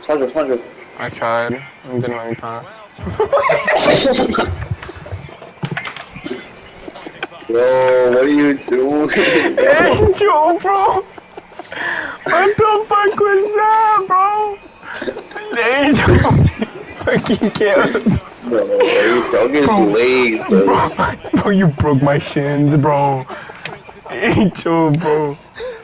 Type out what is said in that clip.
Front. I tried. It didn't let me pass. Bro, what are you doing, bro? Hey, Joe, bro! What the fuck was that, bro? Hey, Joe! Fucking killed. Bro, you broke his Bro, legs, bro. bro, you broke my shins, bro. Hey, Joe, bro.